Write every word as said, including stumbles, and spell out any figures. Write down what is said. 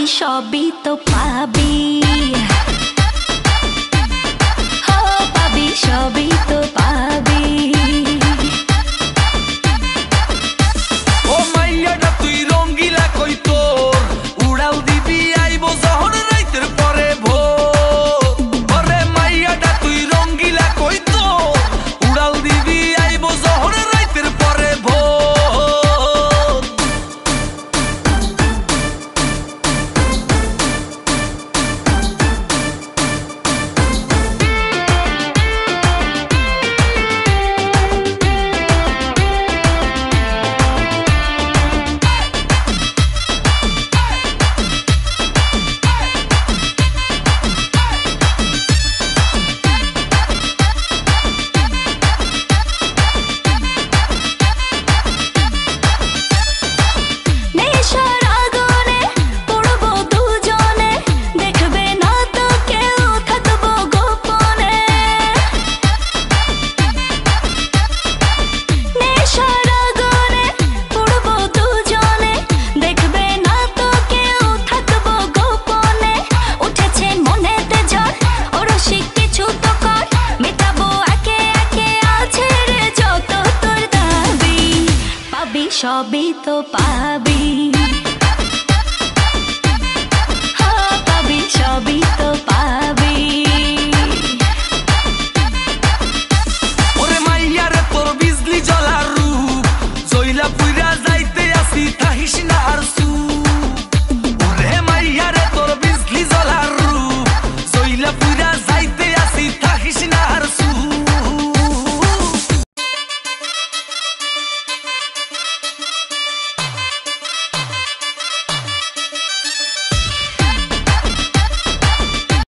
সবই তো পাবি, হো পাবি সবই তো পাবি। ও মাইয়াটা তুই রঙ্গিলা কই তোর উড়াল দিবি আইবো যখন রাইতের পরে ভোর। ওরে মাইয়াটা তুই রঙ্গিলা কই তোর উড়াল দিবি আইবো যখন রাইতের পরে ভোর। সবই তো পাবি, হো পাবি সবই